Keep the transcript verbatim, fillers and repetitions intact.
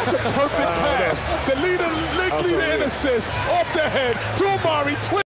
That's a perfect pass. The leader, league leader in assists, off the head to Amare.